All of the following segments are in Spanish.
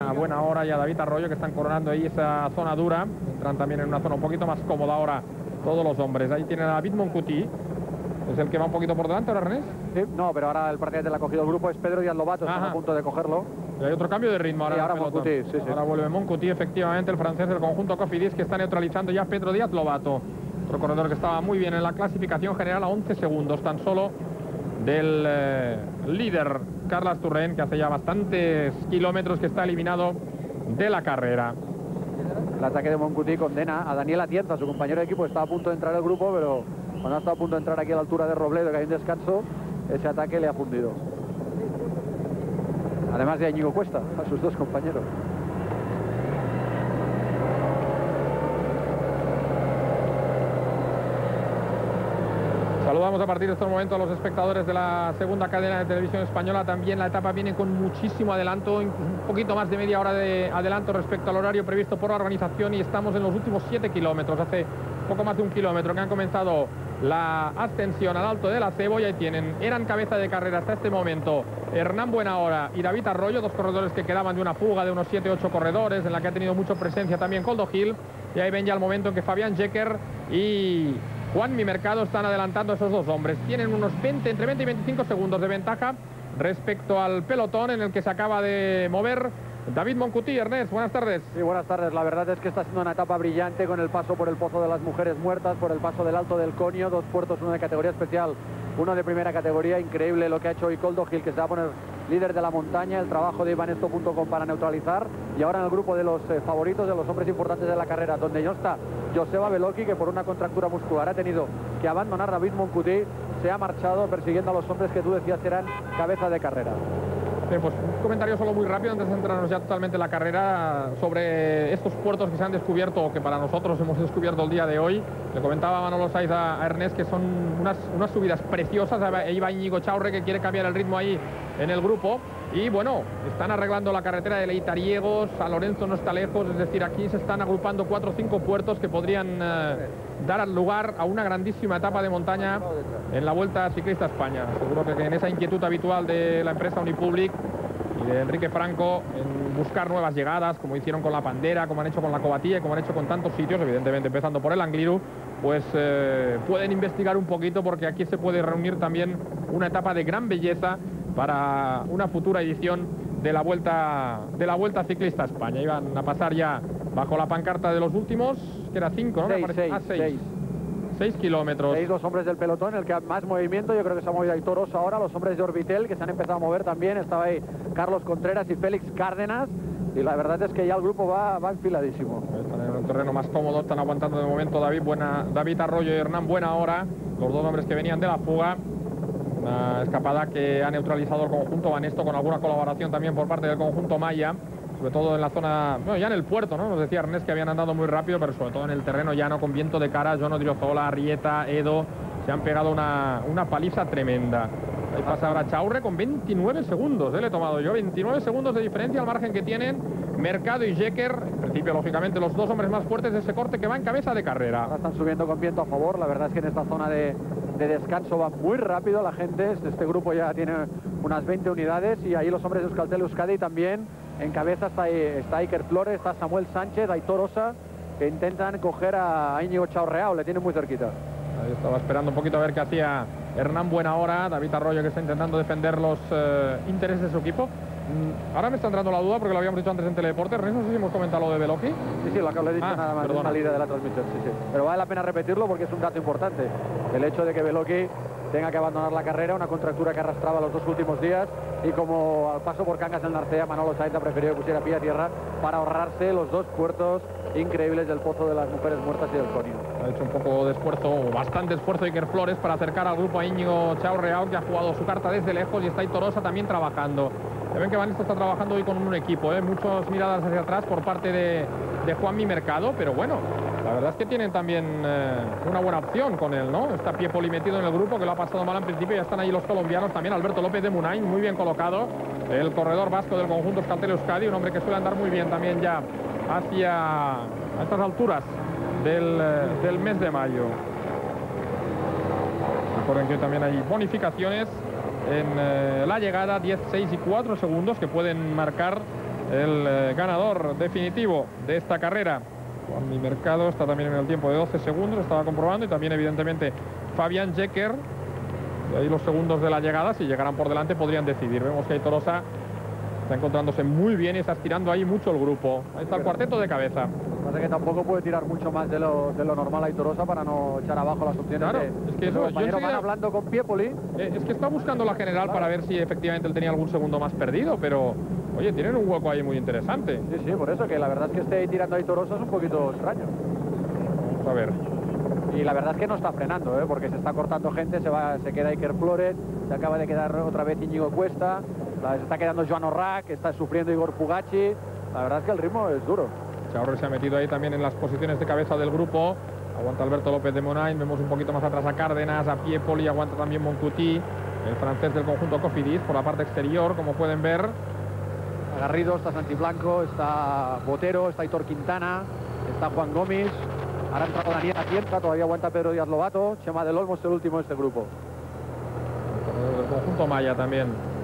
una buena hora, y a David Arroyo, que están coronando ahí esa zona dura. Entran también en una zona un poquito más cómoda ahora todos los hombres. Ahí tienen a David Moncuti, es el que va un poquito por delante ahora, Ernest. Sí, no, pero ahora el prácticamente le ha cogido el grupo, es Pedro Díaz Lobato, están a punto de cogerlo. Y hay otro cambio de ritmo ahora. Y ahora Moncuti, sí, sí. Ahora vuelve Moncuti, efectivamente, el francés del conjunto Cofidis, que está neutralizando ya a Pedro Díaz Lobato. Otro corredor que estaba muy bien en la clasificación general a 11 segundos, tan solo del líder Carles Turren, que hace ya bastantes kilómetros que está eliminado de la carrera. El ataque de Moncuti condena a Daniel Atienza, su compañero de equipo. Estaba a punto de entrar al grupo, pero cuando ha estado a punto de entrar aquí a la altura de Robledo, que hay un descanso, ese ataque le ha fundido. Además de Íñigo Cuesta, a sus dos compañeros. Saludamos a partir de estos momentos a los espectadores de la segunda cadena de televisión española. También la etapa viene con muchísimo adelanto, un poquito más de media hora de adelanto respecto al horario previsto por la organización, y estamos en los últimos 7 kilómetros. Hace poco más de 1 kilómetro que han comenzado la ascensión al Alto del Acebo, y ahí tienen, eran cabeza de carrera hasta este momento Hernán Buenahora y David Arroyo, dos corredores que quedaban de una fuga de unos 7-8 corredores, en la que ha tenido mucha presencia también Coldo Gil, y ahí ven ya el momento en que Fabián Jecker y Juanmi Mercado están adelantando a esos dos hombres. Tienen unos entre 20 y 25 segundos de ventaja respecto al pelotón en el que se acaba de mover David Moncuti. Ernest, buenas tardes. Sí, buenas tardes. La verdad es que está siendo una etapa brillante, con el paso por el Pozo de las Mujeres Muertas, por el paso del Alto del Conio, dos puertos, uno de categoría especial, uno de primera categoría. Increíble lo que ha hecho hoy Coldo Gil, que se va a poner líder de la montaña, el trabajo de ivanesto.com para neutralizar, y ahora en el grupo de los favoritos, de los hombres importantes de la carrera, donde ya está Joseba Beloki, que por una contractura muscular ha tenido que abandonar. David Moncuti se ha marchado persiguiendo a los hombres que tú decías eran cabeza de carrera. Bien, pues un comentario solo muy rápido antes de centrarnos ya totalmente en la carrera, sobre estos puertos que se han descubierto, o que para nosotros hemos descubierto el día de hoy. Le comentaba Manolo Saiz a Ernest que son unas subidas preciosas. Iba Íñigo Chaurre, que quiere cambiar el ritmo ahí en el grupo, y bueno, están arreglando la carretera de Leitariegos. San Lorenzo no está lejos, es decir, aquí se están agrupando 4 o 5 puertos que podrían dar lugar a una grandísima etapa de montaña en la Vuelta Ciclista a España. Seguro que en esa inquietud habitual de la empresa Unipublic y de Enrique Franco en buscar nuevas llegadas, como hicieron con la Pandera, como han hecho con la Cobatilla, como han hecho con tantos sitios, evidentemente empezando por el Angliru, pues pueden investigar un poquito, porque aquí se puede reunir también una etapa de gran belleza para una futura edición de la Vuelta Ciclista a España. Iban a pasar ya bajo la pancarta de los últimos, que era 5, ¿no? 6 kilómetros. 6 los hombres del pelotón, el que más movimiento. Yo creo que se ha movido Aitor Osa ahora, los hombres de Orbitel, que se han empezado a mover también. Estaba ahí Carlos Contreras y Félix Cárdenas, y la verdad es que ya el grupo va enfiladísimo. Están en un terreno más cómodo, están aguantando de momento David Arroyo y Hernán Buenahora, los dos hombres que venían de la fuga. Una escapada que ha neutralizado el conjunto Banesto, con alguna colaboración también por parte del conjunto Maya, sobre todo en la zona, bueno, ya en el puerto, ¿no? Nos decía Ernest que habían andado muy rápido, pero sobre todo en el terreno llano, con viento de cara. Jono Driozola, Rieta, Edo, se han pegado una paliza tremenda. Ahí pasa ahora Chaurre con 29 segundos, le he tomado yo, 29 segundos de diferencia al margen que tienen Mercado y Jecker. En principio, lógicamente, los dos hombres más fuertes de ese corte, que va en cabeza de carrera. Ahora están subiendo con viento a favor. La verdad es que en esta zona de descanso va muy rápido la gente. Este grupo ya tiene unas 20 unidades, y ahí los hombres de Euskaltel Euskadi también. En cabeza está Iker Flores, está Samuel Sánchez, Aitor Osa, que intentan coger a Íñigo Chaurreao, le tienen muy cerquita. Ahí estaba esperando un poquito a ver qué hacía Hernán Buenahora. David Arroyo, que está intentando defender los intereses de su equipo. Ahora me está entrando la duda, porque lo habíamos dicho antes en Teledeporte. Ernest, no sé si hemos comentado lo de Beloki. Sí, lo que le he dicho nada más, de salida de la transmisión. Sí. Pero vale la pena repetirlo, porque es un dato importante. El hecho de que Beloki tenga que abandonar la carrera, una contractura que arrastraba los 2 últimos días, y como al paso por Cangas del Narcea, Manolo Saiz ha preferido que pusiera pie a tierra para ahorrarse los 2 puertos increíbles del Pozo de las Mujeres Muertas y del Conio. Ha hecho un poco de esfuerzo, o bastante esfuerzo, Iker Flores para acercar al grupo a Íñigo Chaurreao, que ha jugado su carta desde lejos, y está Aitor Osa también trabajando. Ya ven que Banesto está trabajando hoy con un equipo, muchas miradas hacia atrás por parte de Juanmi Mercado, pero bueno, la verdad es que tienen también una buena opción con él, ¿no? Está Piepoli metido en el grupo, que lo ha pasado mal al principio. Ya están ahí los colombianos también. Alberto López de Munain, muy bien colocado, el corredor vasco del conjunto Euskaltel Euskadi, un hombre que suele andar muy bien también ya hacia estas alturas del mes de mayo. Recuerden que hoy también hay bonificaciones en la llegada, 10, 6 y 4 segundos, que pueden marcar el ganador definitivo de esta carrera. Juan Mi Mercado está también en el tiempo de 12 segundos, estaba comprobando, y también evidentemente Fabián Jecker. Y ahí los segundos de la llegada, si llegaran por delante, podrían decidir. Vemos que Aitor Osa está encontrándose muy bien y está estirando ahí mucho el grupo. Ahí está el cuarteto de cabeza. Pasa que tampoco puede tirar mucho más de lo normal Aitor Osa para no echar abajo las opciones. Claro, es que eso, yo van hablando con Piepoli. Es que está buscando la general, claro, para ver si efectivamente él tenía algún segundo más perdido, pero oye, tienen un hueco ahí muy interesante. Sí, sí, por eso que la verdad es que esté ahí tirando Aitor Osa es un poquito extraño. Vamos a ver. Y la verdad es que no está frenando, porque se está cortando gente, se queda Iker Flores, se acaba de quedar otra vez Íñigo Cuesta, se está quedando Joan Orrac, está sufriendo Igor Pugachi. La verdad es que el ritmo es duro. Chaurre se ha metido ahí también en las posiciones de cabeza del grupo. Aguanta Alberto López de Monain, vemos un poquito más atrás a Cárdenas, a Piepoli, aguanta también Moncuti, el francés del conjunto Cofidis por la parte exterior, como pueden ver. Está Garrido, está Santiblanco, está Botero, está Aitor Quintana, está Juan Gómez. Ahora entra Daniel Atienza, todavía aguanta Pedro Díaz Lobato. Chema del Olmo es el último de este grupo. El conjunto Maya también.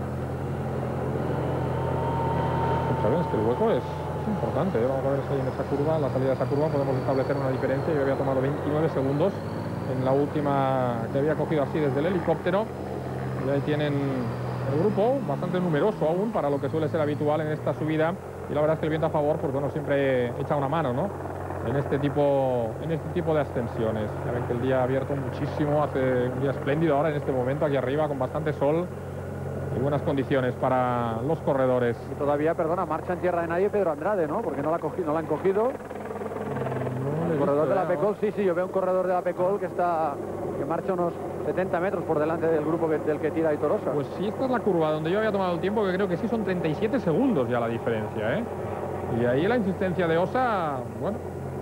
Saben, es que el hueco es importante, ¿eh? Vamos a ver si en esa curva, en la salida de esa curva, podemos establecer una diferencia. Yo había tomado 29 segundos en la última que había cogido así desde el helicóptero. Y ahí tienen el grupo, bastante numeroso aún para lo que suele ser habitual en esta subida. Y la verdad es que el viento a favor, pues bueno, siempre echa una mano, ¿no? En este tipo de ascensiones. Ya ven que el día ha abierto muchísimo, hace un día espléndido ahora en este momento aquí arriba, con bastante sol y buenas condiciones para los corredores. Y todavía, perdona, marcha en tierra de nadie Pedro Andrade, ¿no? Porque no la han cogido. El corredor de la Pecol, sí, yo veo un corredor de la Pecol que marcha unos 70 metros por delante del grupo del que tira Aitor Osa. Pues sí, esta es la curva donde yo había tomado el tiempo, que creo que sí son 37 segundos ya la diferencia, ¿eh? Y ahí la insistencia de Osa, bueno,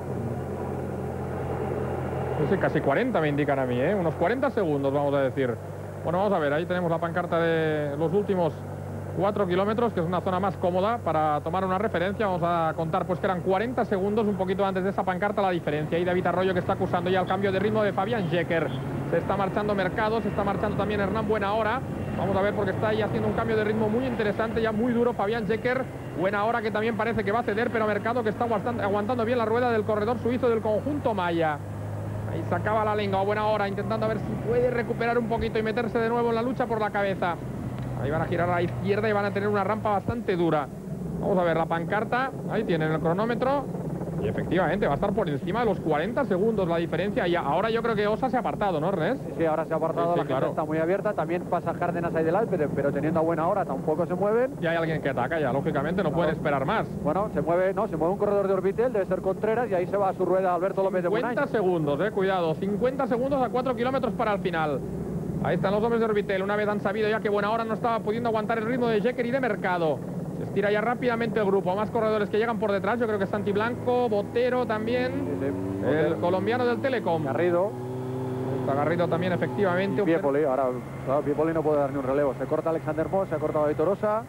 no sé, casi 40 me indican a mí, ¿eh? Unos 40 segundos, vamos a decir. Bueno, vamos a ver, ahí tenemos la pancarta de los últimos 4 kilómetros, que es una zona más cómoda para tomar una referencia. Vamos a contar pues que eran 40 segundos, un poquito antes de esa pancarta, la diferencia. Y David Arroyo, que está acusando ya el cambio de ritmo de Fabián Jecker. Se está marchando Mercado, se está marchando también Hernán Buenahora. Vamos a ver porque está ahí haciendo un cambio de ritmo muy interesante, ya muy duro Fabián Jecker. Buenahora, que también parece que va a ceder, pero Mercado, que está aguantando bien la rueda del corredor suizo del conjunto Maya. Ahí sacaba la lengua, Buenahora, intentando a ver si puede recuperar un poquito y meterse de nuevo en la lucha por la cabeza. Ahí van a girar a la izquierda y van a tener una rampa bastante dura. Vamos a ver la pancarta, ahí tienen el cronómetro. Y efectivamente va a estar por encima de los 40 segundos la diferencia. Y ahora yo creo que Osa se ha apartado, ¿no, Ernest? Sí, ahora se ha apartado, sí, la claro. Está muy abierta. También pasa Cárdenas ahí del Alpe, pero teniendo a Buenahora tampoco se mueven. Y hay alguien que ataca ya, lógicamente no pueden esperar más. Bueno, se mueve un corredor de Orbitel, debe ser Contreras, y ahí se va a su rueda Alberto López de Monain. 50 segundos, cuidado, 50 segundos a 4 kilómetros para el final. Ahí están los hombres de Orbitel, una vez han sabido ya que Buenahora no estaba pudiendo aguantar el ritmo de Jecker y de Mercado. Se estira ya rápidamente el grupo, más corredores que llegan por detrás. Yo creo que Santiblanco, Botero también, sí. El colombiano del Telecom. Garrido. Está Garrido también, efectivamente. Y Piepoli, ahora claro, Piepoli no puede dar ni un relevo. Se corta Alexander Moss, se ha cortado Aitor Osa.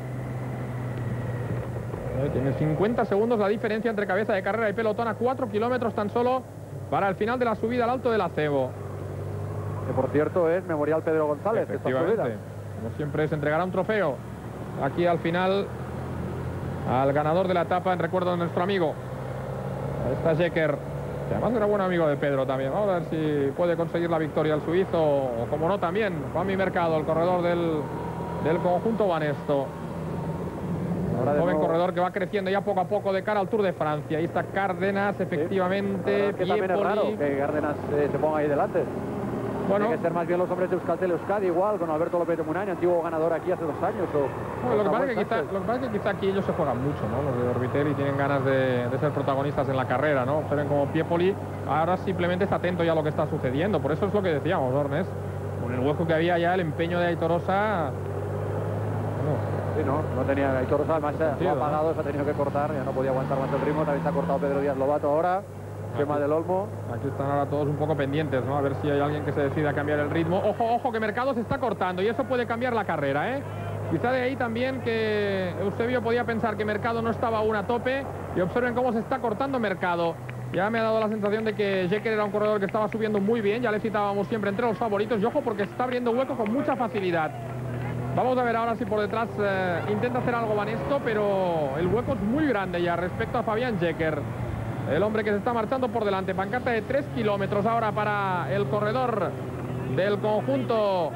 Tiene 50 segundos la diferencia entre cabeza de carrera y pelotón a 4 kilómetros tan solo para el final de la subida al Alto del Acebo. Que por cierto es Memorial Pedro González. Efectivamente, como siempre se entregará un trofeo aquí al final al ganador de la etapa en recuerdo de nuestro amigo. Ahí está Jecker, que además era buen amigo de Pedro también. Vamos a ver si puede conseguir la victoria el suizo, o como no también Juan Mi Mercado, el corredor del conjunto Banesto. Un joven corredor que va creciendo ya poco a poco de cara al Tour de Francia. Ahí está Cárdenas, efectivamente. Sí, que también es raro que Cárdenas se ponga ahí delante. Bueno, tiene que ser más bien los hombres de Euskaltel Euskadi, igual, con Alberto López de Monain, antiguo ganador aquí hace 2 años. Lo que pasa es que quizá aquí ellos se juegan mucho, ¿no? Los de Orbitel, y tienen ganas de ser protagonistas en la carrera, ¿no? Observen como Piepoli ahora simplemente está atento ya a lo que está sucediendo. Por eso es lo que decíamos, Ernest. Con el hueco que había ya, el empeño de Aitor Osa. Sí, no tenía Aitor Osa, además se ha apagado, se ha tenido que cortar, ya no podía aguantar más el ritmo. También se ha cortado Pedro Díaz Lobato ahora. Chema del Olmo. Aquí están ahora todos un poco pendientes, ¿no? A ver si hay alguien que se decida a cambiar el ritmo. Ojo, ojo, que Mercado se está cortando y eso puede cambiar la carrera, ¿eh? Quizá de ahí también que Eusebio podía pensar que Mercado no estaba aún a tope. Y observen cómo se está cortando Mercado. Ya me ha dado la sensación de que Jecker era un corredor que estaba subiendo muy bien. Ya le citábamos siempre entre los favoritos. Y ojo, porque se está abriendo hueco con mucha facilidad. Vamos a ver ahora si por detrás intenta hacer algo Banesto, pero el hueco es muy grande ya respecto a Fabián Jecker. El hombre que se está marchando por delante. Pancarta de 3 kilómetros ahora para el corredor del conjunto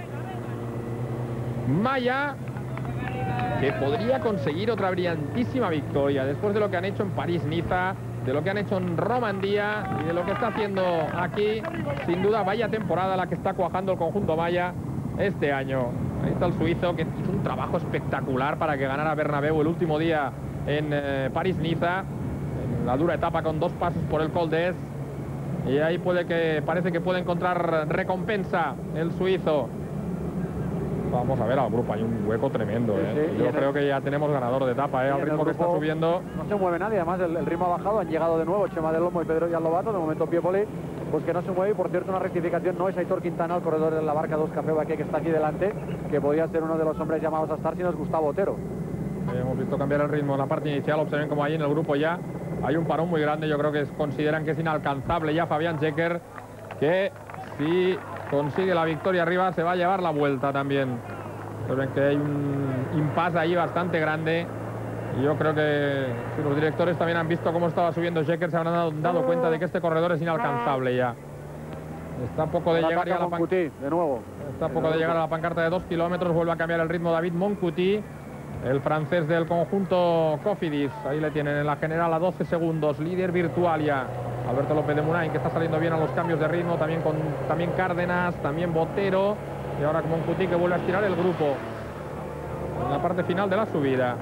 Maya, que podría conseguir otra brillantísima victoria después de lo que han hecho en París-Niza, de lo que han hecho en Romandía y de lo que está haciendo aquí. Sin duda, vaya temporada la que está cuajando el conjunto Maya este año. Ahí está el suizo, que hizo un trabajo espectacular para que ganara Bernabéu el último día en París-Niza, en la dura etapa con 2 pasos por el Col d'Es. Y ahí parece que puede encontrar recompensa el suizo. Vamos a ver al grupo, hay un hueco tremendo. Sí, yo creo que ya tenemos ganador de etapa, al ritmo que está subiendo. No se mueve nadie, además el ritmo ha bajado, han llegado de nuevo Chema del Olmo y Pedro Lobato. De momento Piepoli, pues que no se mueve. Y por cierto, una rectificación, no es Aitor Quintana, el corredor de la Barca 2 Café Baqué, que está aquí delante, que podría ser uno de los hombres llamados a estar, sino es Gustavo Otero. Hemos visto cambiar el ritmo en la parte inicial. Observen como ahí en el grupo ya hay un parón muy grande. Yo creo que consideran que es inalcanzable ya Fabián Jecker, que si consigue la victoria arriba se va a llevar la vuelta también. Ven que hay un impasse ahí bastante grande. Y yo creo que si los directores también han visto cómo estaba subiendo Jecker, se habrán dado cuenta de que este corredor es inalcanzable ya. Está a poco de llegar ya a la pancarta. De nuevo. Está a poco de llegar a la pancarta de 2 kilómetros. Vuelve a cambiar el ritmo David Moncuti, el francés del conjunto Cofidis. Ahí le tienen en la general a 12 segundos. Líder virtual ya Alberto López de Munain, que está saliendo bien a los cambios de ritmo. También Cárdenas, también Botero. Y ahora Moncuti, que vuelve a estirar el grupo en la parte final de la subida.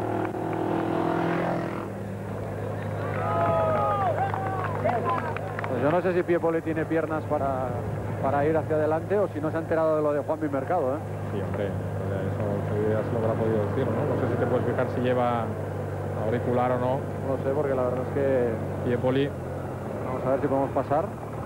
Pues yo no sé si Piepoli tiene piernas para ir hacia adelante, o si no se ha enterado de lo de Juanmi Mercado, ¿eh? Sí, hombre, eso ya se lo habrá podido decir, ¿no? No sé si te puedes fijar si lleva auricular o no. No sé, porque la verdad es que... Piepoli. Vamos a ver si podemos pasar.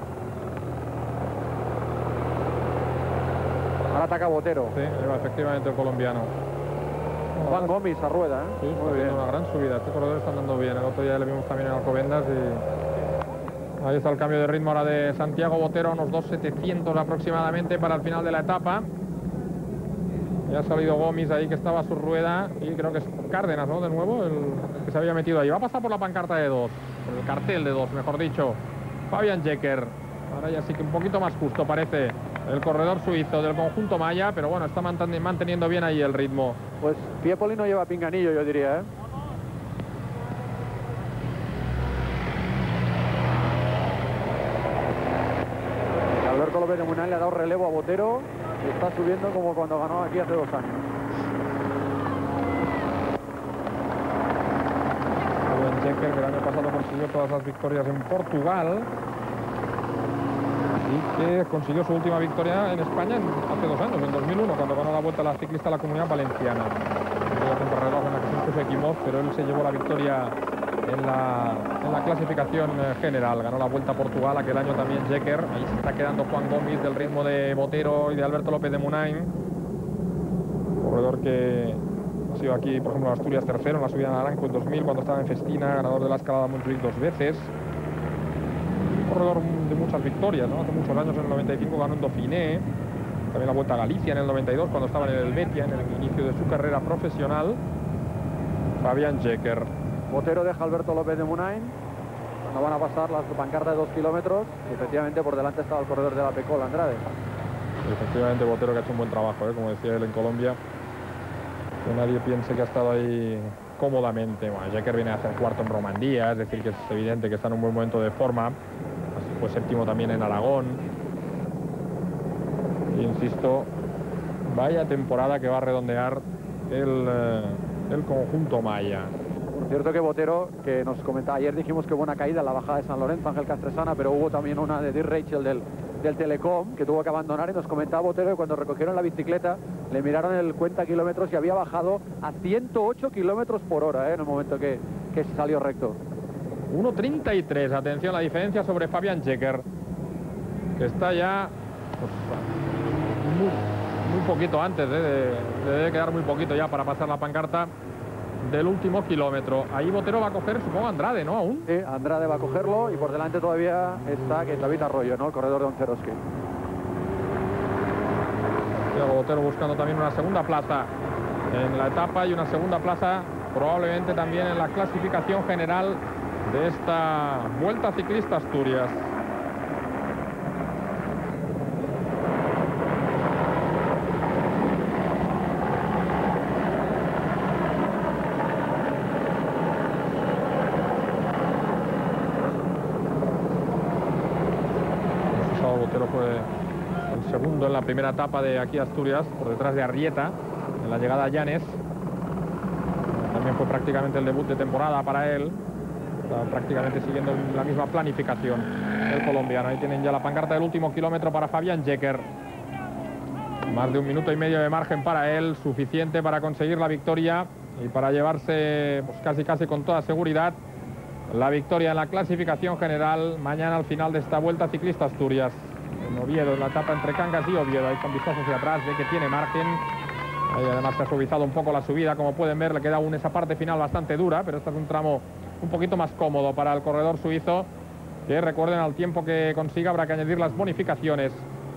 Ahora ataca Botero. Sí, lleva efectivamente el colombiano. Juan Gómez a rueda, ¿eh? Sí, muy bien. Una gran subida. Este corredor está andando bien. El otro día le vimos también en Alcobendas y ahí está el cambio de ritmo ahora de Santiago Botero, unos 2.700 aproximadamente para el final de la etapa. Ya ha salido Gómez ahí, que estaba a su rueda, y creo que es Cárdenas, ¿no? De nuevo, el que se había metido ahí. Va a pasar por la pancarta de 2, por el cartel de 2, mejor dicho. Fabián Jecker. Ahora ya sí que un poquito más justo parece el corredor suizo del conjunto Maya, pero bueno, está manteniendo bien ahí el ritmo. Pues Piepoli no lleva pinganillo, yo diría, ¿eh? Alberto López de Munain le ha dado relevo a Botero y está subiendo como cuando ganó aquí hace 2 años. Fabián Jecker, que el año pasado consiguió todas las victorias en Portugal. Y que consiguió su última victoria en España hace 2 años, en 2001, cuando ganó la Vuelta a la Ciclista a la Comunidad Valenciana. Una contrarreloj en la que se impuso Equimoz, pero él se llevó la victoria en la clasificación general. Ganó la Vuelta a Portugal aquel año también Jecker. Ahí se está quedando Juan Gómez del ritmo de Botero y de Alberto López de Munain. Corredor que ha sido aquí, por ejemplo, en Asturias tercero en la subida de Naranco en 2000, cuando estaba en Festina, ganador de la escalada Montjuic 2 veces. Corredor de muchas victorias, ¿no? Hace muchos años, en el 95 ganó en Dauphiné, también la Vuelta a Galicia en el 92, cuando estaba en el Helvetia, en el inicio de su carrera profesional. Fabián Jecker. Botero deja a Alberto López de Munain cuando van a pasar las pancartas de 2 kilómetros, y efectivamente por delante estaba el corredor de la Pecol, Andrade. Efectivamente, Botero, que ha hecho un buen trabajo, como decía él en Colombia, que nadie piense que ha estado ahí cómodamente. Bueno, Jecker viene a hacer cuarto en Romandía, es decir, que es evidente que está en un buen momento de forma. Así fue séptimo también en Aragón. E insisto, vaya temporada que va a redondear el conjunto Maya. Por cierto que Botero, que nos comentaba ayer, dijimos que buena caída en la bajada de San Lorenzo, Ángel Castresana, pero hubo también una de Dirk Rachel del Telecom, que tuvo que abandonar, y nos comentaba Botero que cuando recogieron la bicicleta le miraron el cuenta kilómetros y había bajado a 108 kilómetros por hora, en el momento que salió recto. 1.33, atención, la diferencia sobre Fabián Jecker, que está ya pues, muy poquito antes, debe quedar muy poquito ya para pasar la pancarta del último kilómetro. Ahí Botero va a coger, supongo, Andrade, ¿no? Aún. Sí, Andrade va a cogerlo, y por delante todavía está David Arroyo, ¿no? El corredor de Onceroski. Santiago Botero buscando también una segunda plaza en la etapa y una segunda plaza probablemente también en la clasificación general de esta Vuelta Ciclista Asturias. Botero fue el segundo en la primera etapa de aquí a Asturias, por detrás de Arrieta, en la llegada a Llanes. También fue prácticamente el debut de temporada para él. Está prácticamente siguiendo la misma planificación el colombiano. Ahí tienen ya la pancarta del último kilómetro para Fabián Jecker. Más de 1 minuto y medio de margen para él, suficiente para conseguir la victoria y para llevarse pues, casi con toda seguridad la victoria en la clasificación general mañana al final de esta Vuelta Ciclista Asturias. En Oviedo, en la etapa entre Cangas y Oviedo, ahí con vistazo hacia atrás, ve que tiene margen. Ahí además se ha suavizado un poco la subida, como pueden ver, le queda aún esa parte final bastante dura, pero este es un tramo un poquito más cómodo para el corredor suizo, que recuerden, al tiempo que consiga habrá que añadir las bonificaciones.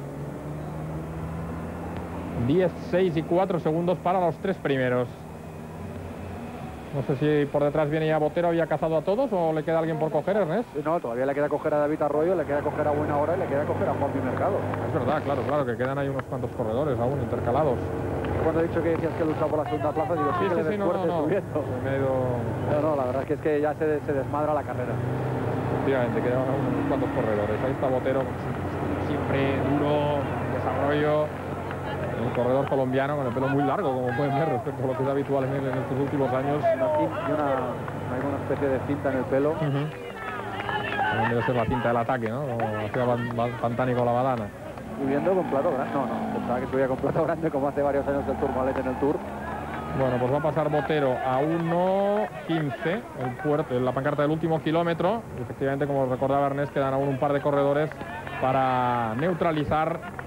10, 6 y 4 segundos para los 3 primeros. No sé si por detrás viene ya Botero, había cazado a todos o le queda alguien por coger, Ernest. No, todavía le queda coger a David Arroyo, le queda coger a Buena Hora y le queda coger a Juanmi Mercado. Es verdad, claro, que quedan ahí unos cuantos corredores aún intercalados. Cuando he dicho que decías que luchaba por la segunda plaza, digo, sí, que le no. No, la verdad es que ya se desmadra la carrera. Efectivamente, quedan unos cuantos corredores. Ahí está Botero, siempre duro, desarrollo. El corredor colombiano con el pelo muy largo, como pueden ver, respecto a lo que es habitual en él en estos últimos años. Hay una especie de cinta en el pelo. Debe ser la cinta del ataque, ¿no? Como hacía Pantani con la badana. Subiendo con plato grande. No, pensaba que subía con plato grande como hace varios años el Tourmalet en el Tour. Bueno, pues va a pasar Botero a 1.15, la pancarta del último kilómetro. Y efectivamente, como recordaba Ernest, quedan aún un par de corredores para neutralizar.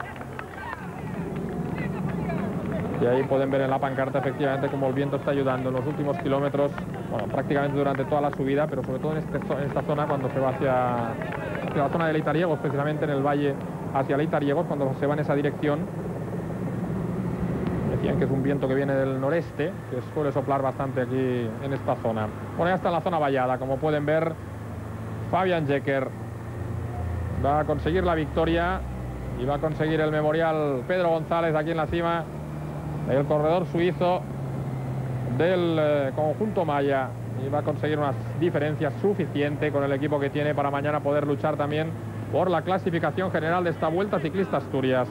Y ahí pueden ver en la pancarta efectivamente como el viento está ayudando en los últimos kilómetros, bueno, prácticamente durante toda la subida, pero sobre todo en esta zona cuando se va hacia la zona de Leitariegos, precisamente en el valle hacia Leitariegos, cuando se va en esa dirección. Decían que es un viento que viene del noreste, que suele soplar bastante aquí en esta zona. Bueno, ya está en la zona vallada, como pueden ver, Fabián Jecker va a conseguir la victoria y va a conseguir el memorial Pedro González aquí en la cima. El corredor suizo del conjunto Maya, y va a conseguir una diferencia suficiente con el equipo que tiene para mañana poder luchar también por la clasificación general de esta Vuelta Ciclista Asturias.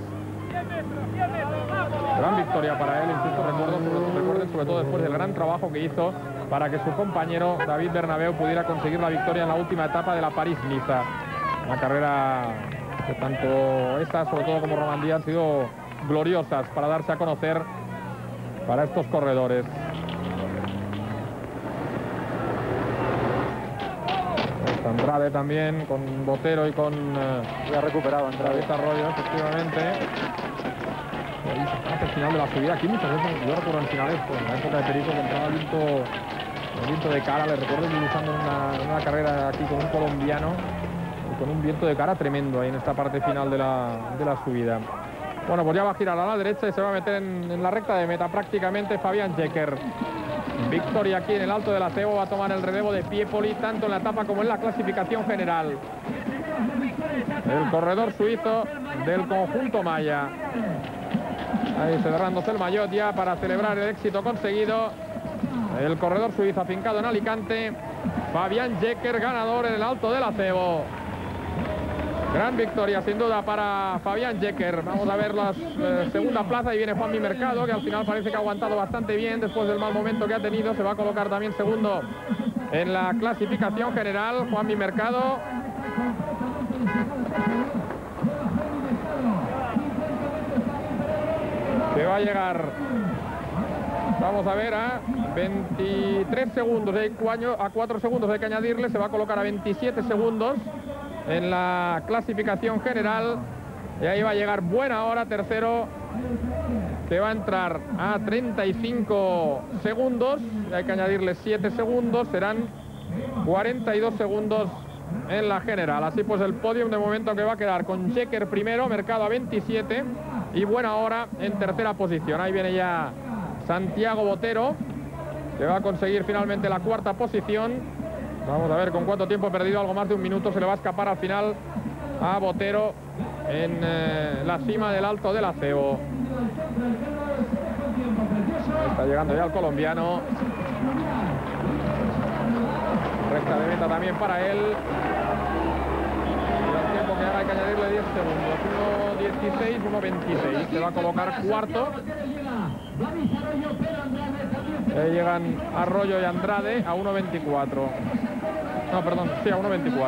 Gran victoria para él, insisto, recuerden sobre todo después del gran trabajo que hizo para que su compañero David Bernabeu pudiera conseguir la victoria en la última etapa de la París-Niza. Una carrera que tanto esta, sobre todo como Romandía, han sido gloriosas para darse a conocer para estos corredores. Andrade también con Botero y con ya recuperado Andrade. Arroyo, efectivamente. Hacia el final de la subida aquí muchas veces, yo recuerdo en finales, pues, en la época de Perico, que entraba el viento de cara. Le recuerdo utilizando una carrera aquí con un colombiano y con un viento de cara tremendo ahí en esta parte final de la subida. Bueno, pues ya va a girar a la derecha y se va a meter en la recta de meta prácticamente Fabián Jecker. Victoria aquí en el Alto del Acebo, va a tomar el relevo de Piepoli, tanto en la etapa como en la clasificación general. El corredor suizo del conjunto Maya. Ahí cerrándose el maillot ya para celebrar el éxito conseguido. El corredor suizo afincado en Alicante, Fabián Jecker, ganador en el Alto del Acebo. Gran victoria sin duda para Fabián Jecker. Vamos a ver la segunda plaza y viene Juanmi Mercado, que al final parece que ha aguantado bastante bien después del mal momento que ha tenido. Se va a colocar también segundo en la clasificación general. Juanmi Mercado. Que va a llegar, vamos a ver, a 23 segundos. A 4 segundos hay que añadirle. Se va a colocar a 27 segundos en la clasificación general, y ahí va a llegar Buena Hora, tercero, que va a entrar a 35 segundos, y hay que añadirle 7 segundos, serán 42 segundos en la general. Así pues el podium de momento que va a quedar con Jecker primero, Mercado a 27, y buena hora en tercera posición. Ahí viene ya Santiago Botero, que va a conseguir finalmente la cuarta posición. Vamos a ver con cuánto tiempo perdido, algo más de un minuto se le va a escapar al final a Botero en la cima del Alto del Acebo. Está llegando ya el colombiano. Recta de meta también para él. Y el tiempo que ahora hay que añadirle 10 segundos. 1.16, 1.26. Se va a colocar cuarto. Llegan Arroyo y Andrade a 1.24. No, perdón, sí, a 1.24.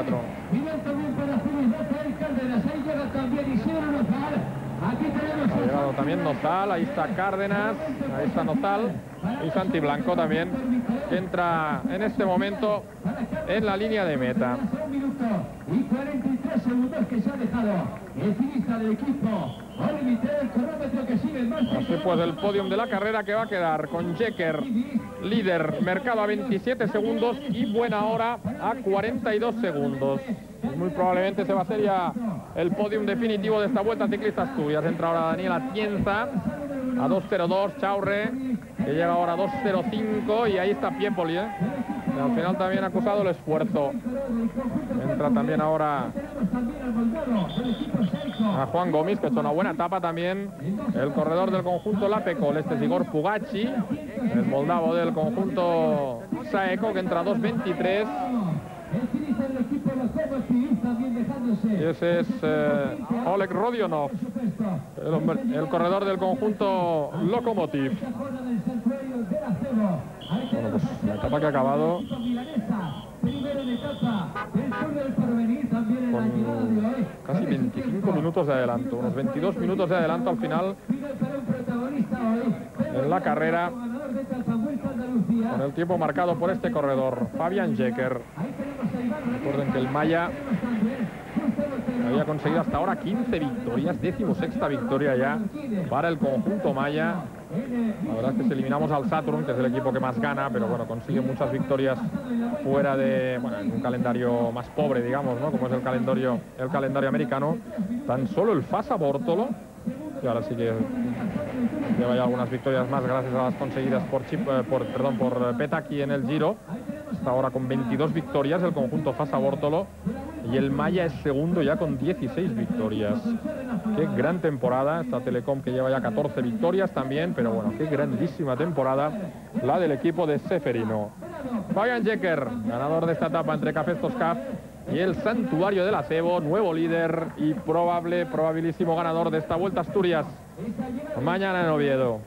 Ha llegado también Nozal, ahí está Cárdenas, ahí está Nozal y Santi Blanco también, que entra en este momento en la línea de meta. Y 43 segundos que se ha dejado el ciclista del equipo. Así pues el podium de la carrera, que va a quedar con Jecker líder, Mercado a 27 segundos y Buena Hora a 42 segundos. Muy probablemente se va a hacer ya el podium definitivo de esta Vuelta Ciclista Asturias. Entra ahora Daniel Atienza a 2.02, Chaurre, que llega ahora a 2.05, y ahí está Piepoli, al final también ha acusado el esfuerzo. Entra también ahora a Juan Gómez, que ha hecho una buena etapa también. El corredor del conjunto Lapecol, este es Igor Pugachi, el moldavo del conjunto Saeco, que entra a 2.23. Y ese es Oleg Rodionov, el corredor del conjunto Lokomotiv. Bueno, pues la etapa que ha acabado con casi 25 minutos de adelanto, unos 22 minutos de adelanto al final en la carrera, con el tiempo marcado por este corredor, Fabian Jecker. Recuerden que el Maya había conseguido hasta ahora 15 victorias, 16ª victoria ya para el conjunto Maya. La verdad es que si eliminamos al Saturn, que es el equipo que más gana, pero bueno, consigue muchas victorias fuera de, bueno, en un calendario más pobre, digamos, ¿no? Como es el calendario americano. Tan solo el Fassa Bortolo, y ahora sí que lleva ya algunas victorias más gracias a las conseguidas por Petaki en el Giro. Hasta ahora con 22 victorias el conjunto Fassa Bortolo, y el Maya es segundo ya con 16 victorias. Qué gran temporada esta Telecom, que lleva ya 14 victorias también, pero bueno, qué grandísima temporada la del equipo de Seferino. Fabian Jecker, ganador de esta etapa entre Cafés Toscaf y el Santuario del Acebo, nuevo líder y probabilísimo ganador de esta Vuelta a Asturias mañana en Oviedo.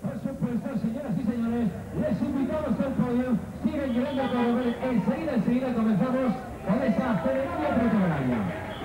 Les invitamos al podio, siguen llegando a promover. Enseguida comenzamos con esa ceremonia protocolaria.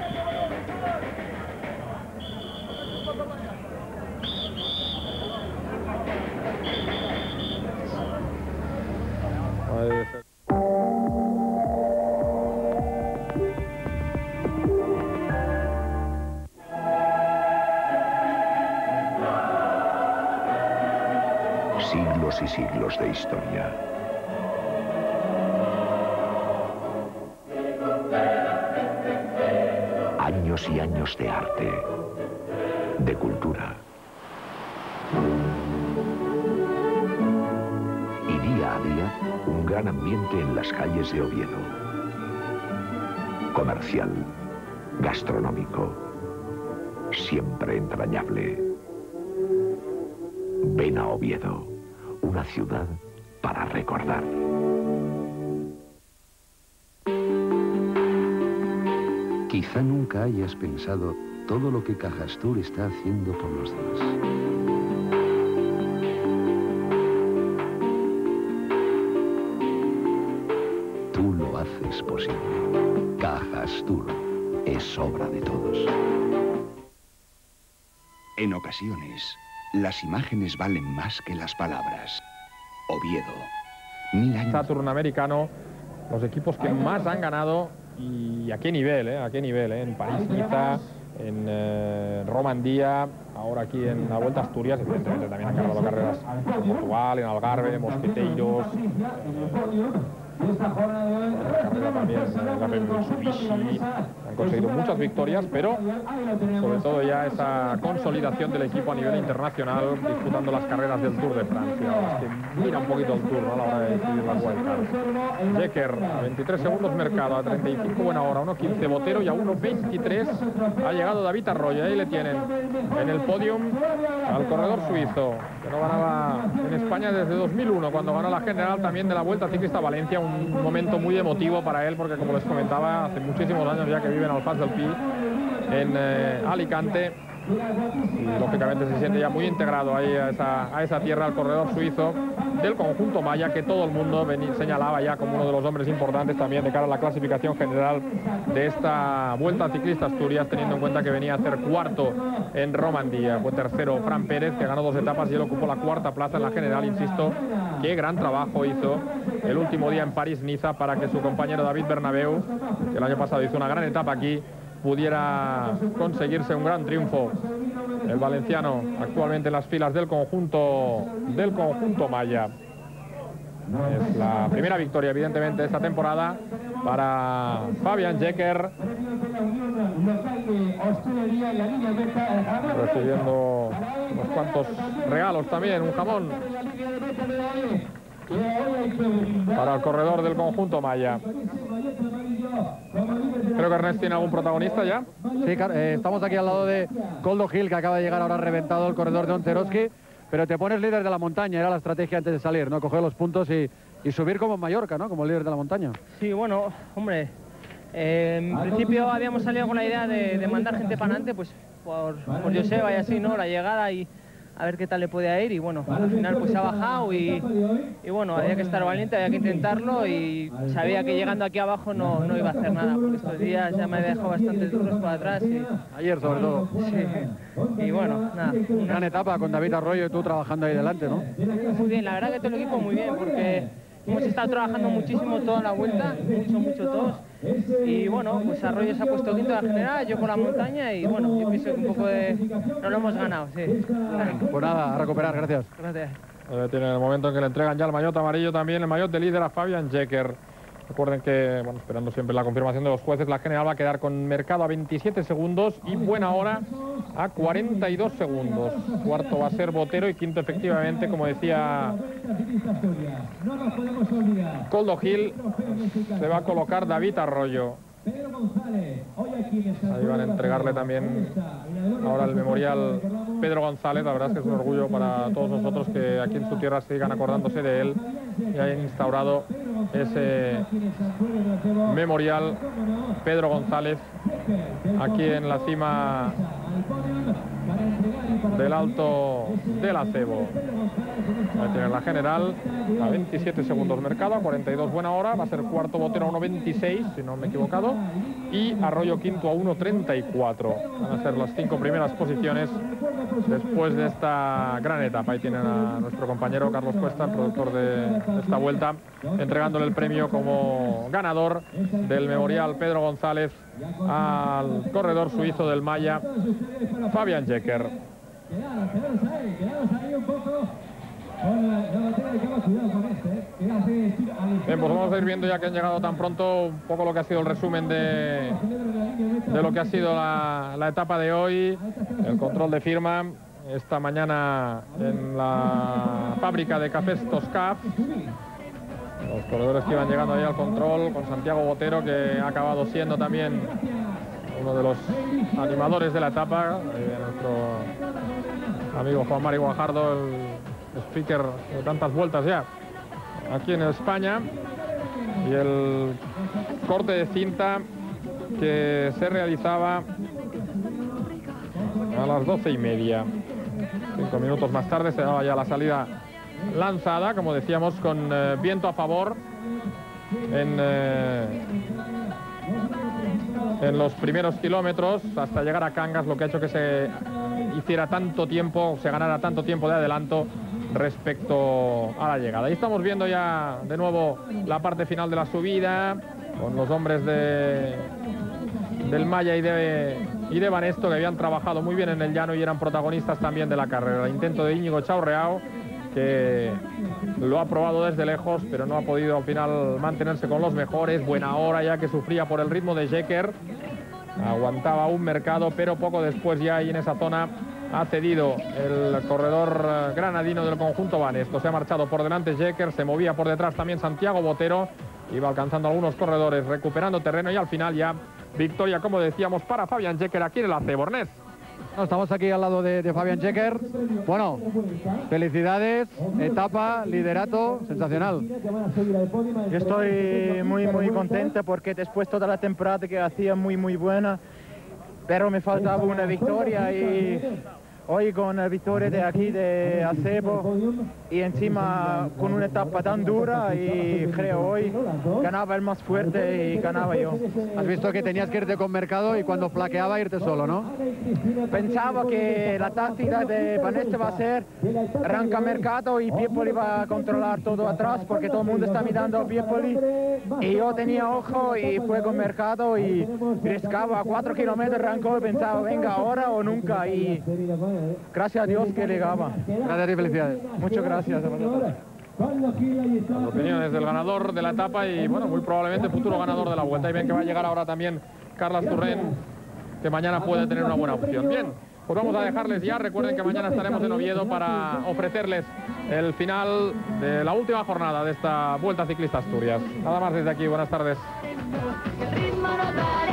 Siglos y siglos de historia. Años y años de arte, de cultura. Y día a día, un gran ambiente en las calles de Oviedo. Comercial, gastronómico, siempre entrañable. Ven a Oviedo, una ciudad para recordar. Quizá nunca hayas pensado todo lo que Cajastur está haciendo por los demás. Tú lo haces posible. Cajastur es obra de todos. En ocasiones, las imágenes valen más que las palabras. Oviedo, 1000 años. Saturn americano, los equipos que más han ganado, y a qué nivel, en París-Niza, en Romandía, ahora aquí en la Vuelta a Asturias. Evidentemente también han ganado carreras en Portugal, en Algarve, Mosqueteiros, la carrera también en la Mitsubishi, han Han conseguido muchas victorias, pero sobre todo ya esa consolidación del equipo a nivel internacional, disputando las carreras del Tour de Francia. Es que mira un poquito el Tour, ¿no?, a la hora de decidir las wildcards. Jekker, a 23 segundos Mercado, a 35 buena hora, 1.15 Botero y a 1.23 ha llegado David Arroyo. Ahí le tienen en el podium al corredor suizo, que no ganaba en España desde 2001, cuando ganó la general también de la Vuelta Ciclista a Valencia. Un momento muy emotivo para él, porque como les comentaba, hace muchísimos años ya que vive en Alfaz del Pi, en Alicante, y lógicamente se siente ya muy integrado ahí a esa tierra, al corredor suizo del conjunto Maya, que todo el mundo señalaba ya como uno de los hombres importantes también de cara a la clasificación general de esta Vuelta Ciclista Asturias, teniendo en cuenta que venía a hacer cuarto en Romandía. Fue tercero Fran Pérez, que ganó 2 etapas, y él ocupó la cuarta plaza en la general. Insisto, qué gran trabajo hizo el último día en París-Niza para que su compañero David Bernabeu, que el año pasado hizo una gran etapa aquí, pudiera conseguirse un gran triunfo. El valenciano actualmente en las filas del conjunto Maya. Es la primera victoria, evidentemente, de esta temporada para Fabian Jekker, recibiendo unos cuantos regalos también, un jamón para el corredor del conjunto Maya. Creo que Ernest tiene algún protagonista ya. Sí, estamos aquí al lado de Koldo Gil, que acaba de llegar ahora reventado el corredor de Oncerovsky, pero te pones líder de la montaña, era la estrategia antes de salir, ¿no? Coger los puntos y subir como en Mallorca, ¿no? Como líder de la montaña. Sí, bueno, hombre, en principio habíamos salido con la idea de mandar gente para adelante, pues por Joseba y así, ¿no? La llegada y a ver qué tal le podía ir, y bueno, al final pues se ha bajado y bueno, había que estar valiente, había que intentarlo, y sabía que llegando aquí abajo no iba a hacer nada, porque estos días ya me había dejado bastante duros por atrás. Ayer sobre todo. Sí, y bueno, nada. Una gran etapa con David Arroyo y tú trabajando ahí delante, ¿no? Muy bien, la verdad que todo el equipo muy bien, porque hemos estado trabajando muchísimo toda la vuelta, mucho todos. Y bueno, pues Arroyo se ha puesto quinto en la general, yo con la montaña, y bueno, yo pienso que un poco no lo hemos ganado, sí. Pues nada, a recuperar, gracias. Gracias. Tiene el momento en que le entregan ya el maillot amarillo también, el maillot de líder a Fabian Jekker. Recuerden que, bueno, esperando siempre la confirmación de los jueces, la general va a quedar con Mercado a 27 segundos y buena hora a 42 segundos. Cuarto va a ser Botero y quinto, efectivamente, como decía Koldo Gil, se va a colocar David Arroyo. Ahí van a entregarle también ahora el memorial Pedro González. La verdad es que es un orgullo para todos nosotros que aquí en su tierra sigan acordándose de él y hayan instaurado ese memorial Pedro González aquí en la cima del Alto del Acebo. Va a tener la general a 27 segundos Mercado, a 42 buena hora. Va a ser cuarto Botero a 1.26, si no me he equivocado, y Arroyo quinto a 1.34. Van a ser las 5 primeras posiciones después de esta gran etapa. Ahí tienen a nuestro compañero Carlos Cuesta, el productor de esta vuelta, entregándole el premio como ganador del memorial Pedro González al corredor suizo del Maya, Fabian Jekker. Bien, pues vamos a ir viendo, ya que han llegado tan pronto, un poco lo que ha sido el resumen de lo que ha sido la etapa de hoy. El control de firma esta mañana en la fábrica de cafés Toscaf. Los corredores que iban llegando ahí al control, con Santiago Botero, que ha acabado siendo también uno de los animadores de la etapa. Nuestro amigo Juan Mari Guajardo, el speaker de tantas vueltas ya aquí en España. Y el corte de cinta que se realizaba a las 12:30. 5 minutos más tarde se daba ya la salida lanzada, como decíamos, con viento a favor en los primeros kilómetros hasta llegar a Cangas, lo que ha hecho que se hiciera tanto tiempo, se ganara tanto tiempo de adelanto respecto a la llegada. Ahí estamos viendo ya de nuevo la parte final de la subida, con los hombres del Maya y de Banesto, que habían trabajado muy bien en el llano y eran protagonistas también de la carrera. El intento de Íñigo Chaurreao, que lo ha probado desde lejos, pero no ha podido al final mantenerse con los mejores. Buena hora ya que sufría por el ritmo de Jekker, aguantaba un mercado, pero poco después ya ahí en esa zona ha cedido el corredor granadino del conjunto Banesto. Se ha marchado por delante Jecker, se movía por detrás también Santiago Botero, iba alcanzando algunos corredores, recuperando terreno y al final ya victoria, como decíamos, para Fabián Jecker aquí en el AC-Bornés. No, estamos aquí al lado de Fabián Jecker. Bueno, felicidades, etapa, liderato, sensacional. Yo estoy muy contento porque después toda la temporada que hacía muy buena, pero me faltaba una victoria y hoy con la victoria de aquí de Acebo y encima con una etapa tan dura, y creo hoy ganaba el más fuerte y ganaba yo. Has visto que tenías que irte con Mercado y cuando flaqueaba irte solo, ¿no? Pensaba que la táctica de Banesto va a ser arranca Mercado y Piepoli va a controlar todo atrás porque todo el mundo está mirando a Piepoli, y yo tenía ojo y fue con Mercado y riscaba 4 kilómetros, arrancó y pensaba venga ahora o nunca, y gracias a Dios que llegaba. Gracias y felicidades. Muchas gracias. Las opiniones del ganador de la etapa y bueno, muy probablemente futuro ganador de la Vuelta. Y ven que va a llegar ahora también Carles Turren, que mañana puede tener una buena opción. Bien, pues vamos a dejarles ya. Recuerden que mañana estaremos en Oviedo para ofrecerles el final de la última jornada de esta Vuelta Ciclista Asturias. Nada más desde aquí, buenas tardes.